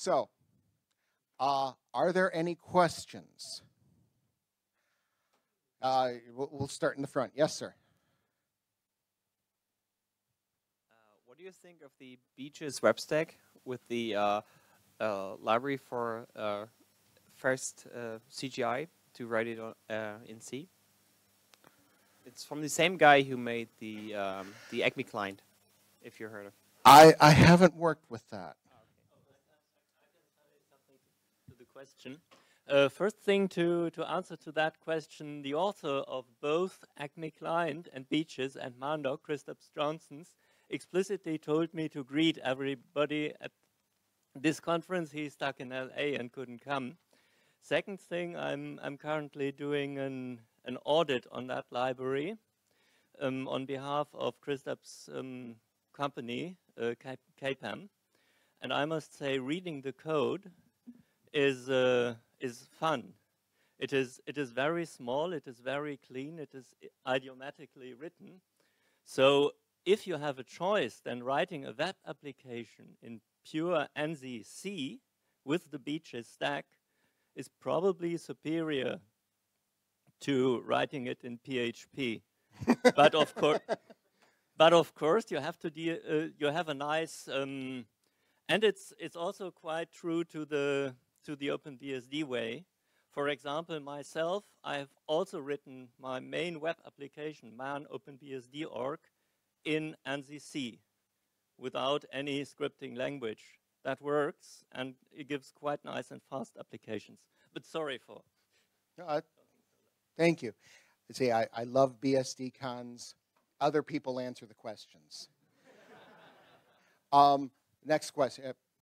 So, are there any questions? We'll start in the front. Yes, sir. What do you think of the BCHS web stack with the library for first CGI to write it on, in C? It's from the same guy who made the Acme client, if you heard of. I haven't worked with that. To the question. First thing to answer to that question, the author of both Acme Client and BCHS and Mandoc, Christoph Johnsons, explicitly told me to greet everybody at this conference. He's stuck in LA and couldn't come. Second thing, I'm currently doing an audit on that library on behalf of Christoph's company, KPAM. And I must say, reading the code is fun. It is very small, it is very clean, it is idiomatically written. So if you have a choice, then writing a web application in pure ANSI C with the BCHS stack is probably superior to writing it in PHP. But of course, you have to you have a nice and it's also quite true to the OpenBSD way. For example, myself, I've also written my main web application, man OpenBSD org, in ANSI C without any scripting language. That works, and it gives quite nice and fast applications. But sorry for... No, thank you. See, I love BSDcons. Other people answer the questions. Next question.